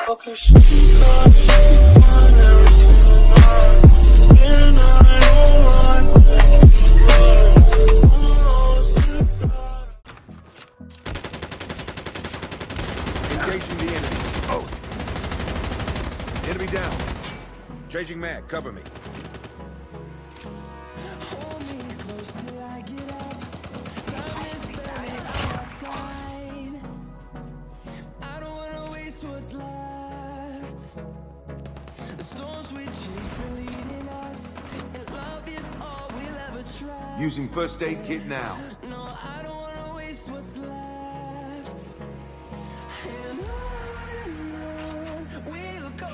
Engaging the enemy. Oh. Enemy down. Changing mag. Cover me. Using first aid kit now. No, I don't wanna waste what's left. And on we'll go.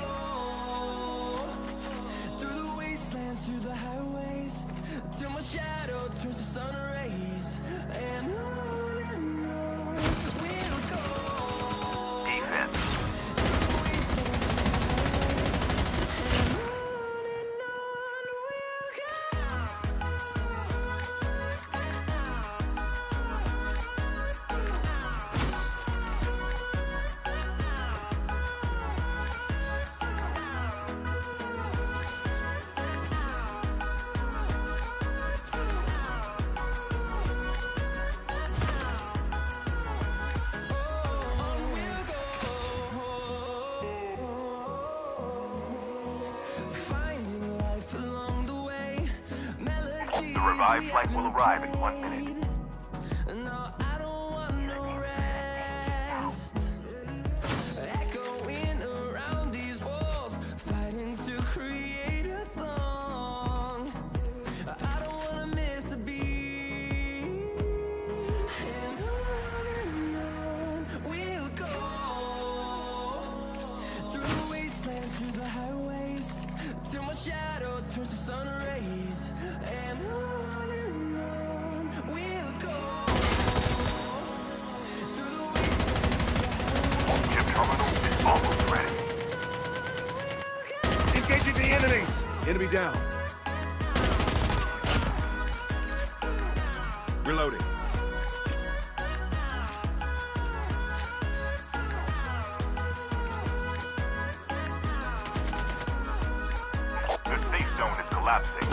Through the wastelands, through the highways, till my shadow turns to sun rays. And on we'll go. Defense. The revived flight will arrive in 1 minute. No, I don't want no rest. Echoing around these walls, fighting to create a song. I don't wanna miss a beat. And on we'll go. Through the wastelands, through the highways, till my shadow turns to sun rays. And on we'll go. Through the wastelands, Chip terminal is almost ready. Engaging the enemies. Enemy down. Reloading. The safe zone is collapsing.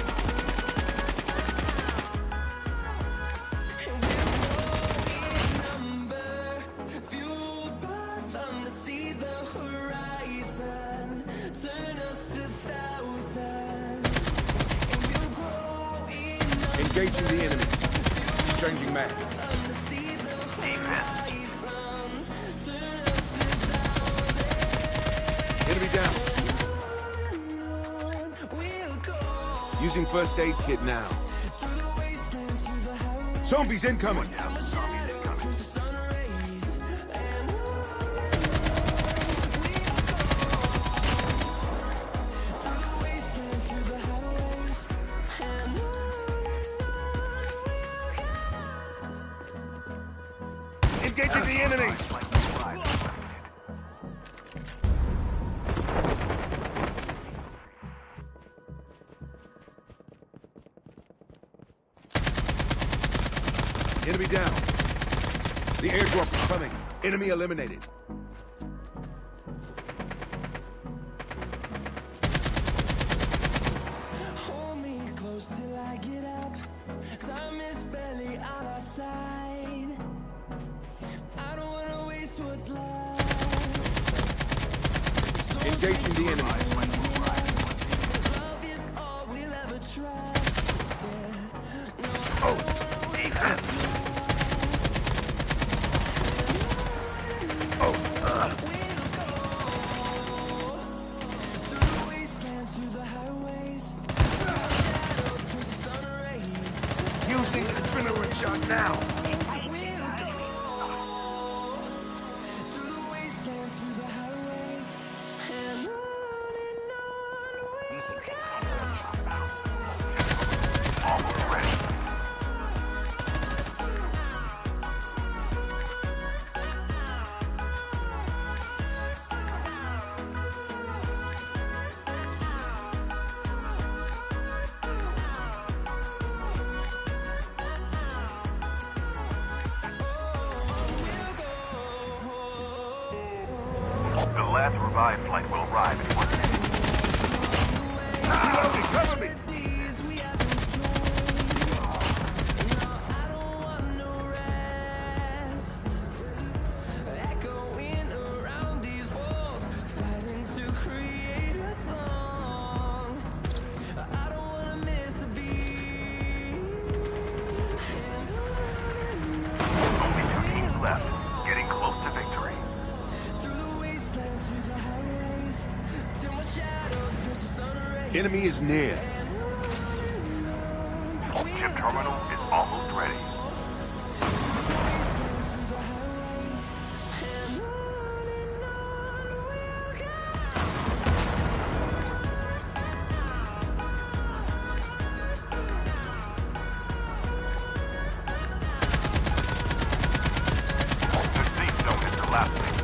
fueled by them to see the horizon, turn us to thousands, and we'll grow in Engaging the enemies. Changing mag. them to see the horizon, turn us to thousands, Enemy down. we'll go. Using first aid kit now. Through the wastelands, through the highways, Zombies incoming. my shadow turns to sun rays, and through the wastelands, through the highways, and Engaging the enemies. Flight will arrive in 1 minute. Enemy down. The airdrop is coming. Enemy eliminated. hold me close till I get up. Time is barely on our side. I don't wanna waste what's left. Engaging the enemies. Love is all we'll ever trust. Yeah. No, Oh, defense. Oh, we'll go through the wastelands, through the highways, shadow turns to sun rays. using adrenaline shot now. We'll go through the wastelands, through the highways, and last revived flight will arrive in 1 minute. Reloading, cover me! Only 2 teams left. Getting close to victory. Enemy is near. Chip terminal is almost ready. The safe zone is collapsing.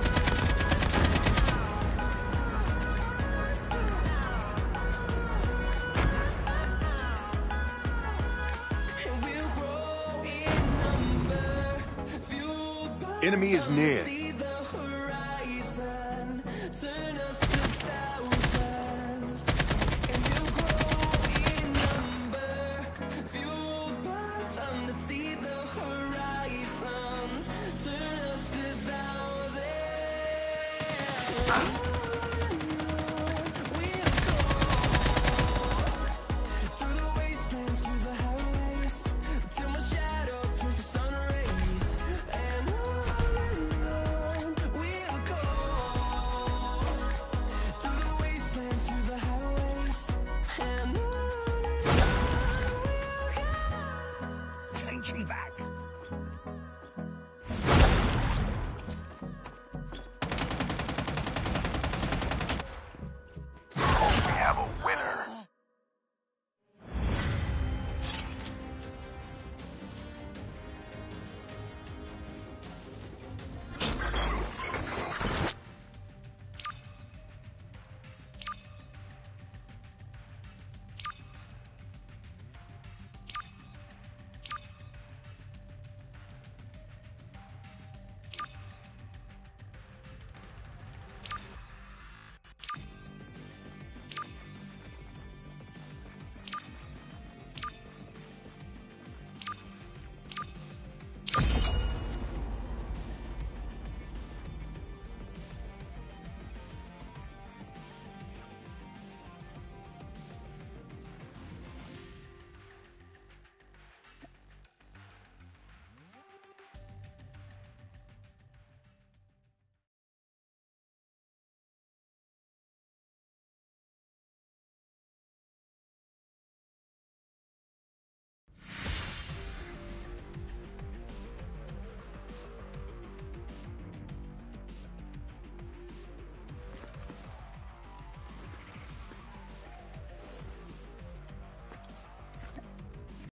Enemy is near.